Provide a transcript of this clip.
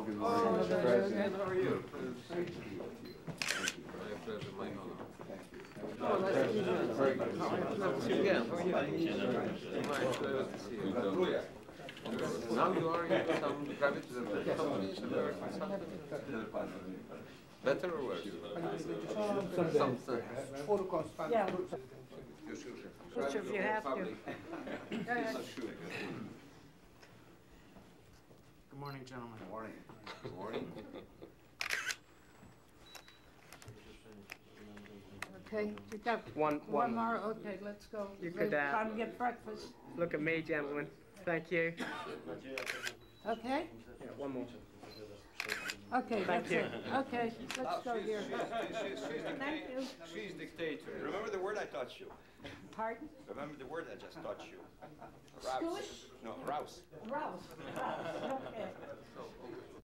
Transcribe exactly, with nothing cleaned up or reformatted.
good morning, Mister President. How are you? Thank you. My pleasure, my honor. Oh, nice to meet you. Very good. Nice to see you again. How are you? My pleasure to see you. Now you are in some private companies, American something? Better or worse? Something. Yeah. Just if you have to. Good morning, gentlemen. Good morning. Good morning. Okay, you got One, one one. more? Okay, let's go. You could, uh, Time to get breakfast. Look at me, gentlemen. Thank you. Okay? Yeah, one more. Okay, that's you. it. Okay, let's go here. Thank you. She's dictator. Remember the word I taught you. Pardon? Remember the word I just taught you. Squish? No, rouse. Rouse. Rouse, okay.